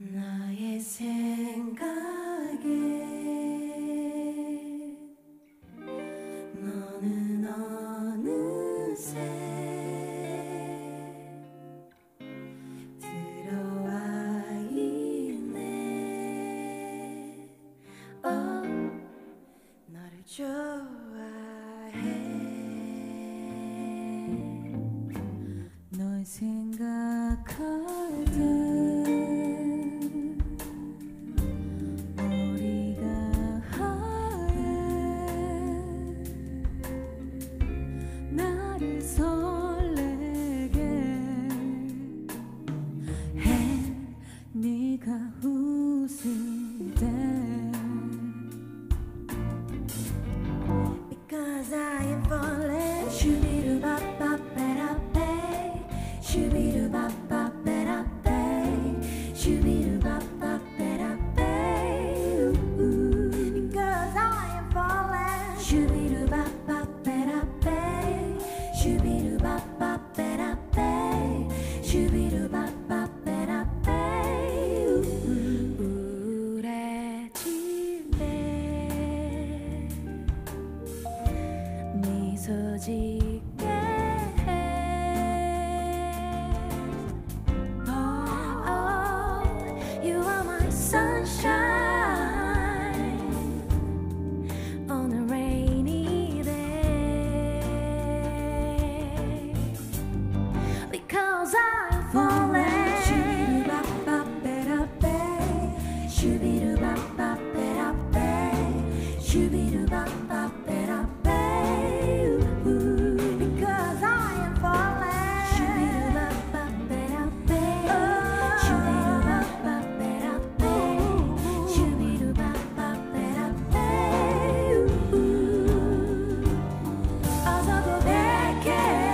나의 생각에 너는 어느새 들어와 있네. 너를 좋아해. 널 생각할 때 설레게 해. 네가 웃을 때 Because I am falling. 슈비루바빠빼라빼 슈비루바빠빼라빼 슈비루바빠빼라빼 Because I am falling. 슈비루바빠빼라빼 슈비루바빠빼라빼 슈비루바빠빼라빼 우울해 집에 미소 짓게 해. Oh, you are my sunshine on a rainy day. Because I'm falling. 슈비루바빠빼라빼 슈비루바빠빼라빼 슈비루바빠빼라빼 Because I am falling. 슈비루바빠빼라빼 슈비루바빠빼라빼 슈비루바빠빼라빼 어서 고백해.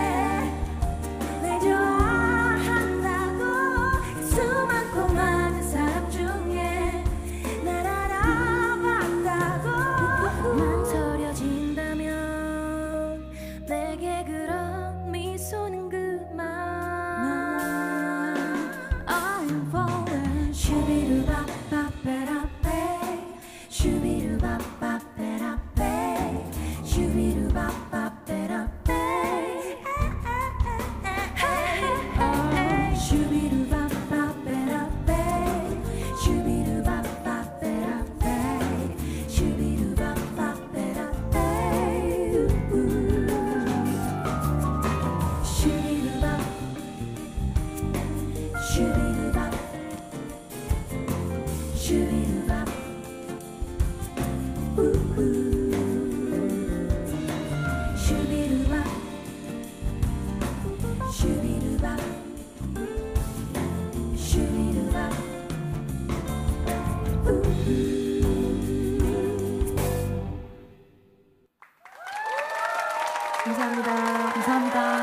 날 좋아한다고 수많고 많은 사람 중에 날 알아봤다고 망설여진다면 내게 그런 미소는 그만. I'm falling. 슈비루바빠빼라빼 슈비루바빠빼라빼 슈비루바빠빼라빼 슈비루바빠빼라빼 슈비루바빠빼라빼 슈비루바빠빼라빼 슈비루바 슈비루바 슈비루바 슈비루바 슈비루바 슈비루바 감사합니다. 감사합니다.